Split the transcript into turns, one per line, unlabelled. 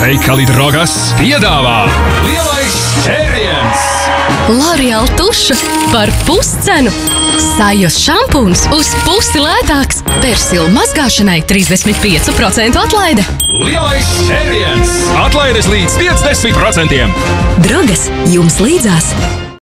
Veikali Drogas piedāvā Lielais Ķēriens!
L'Oreal tuša par puscenu. Sajos šampūns uz pusi lētāks. Persila mazgāšanai 35% atlaide.
Lielais Ķēriens! Atlaides līdz 50%!
Drogas jums līdzās!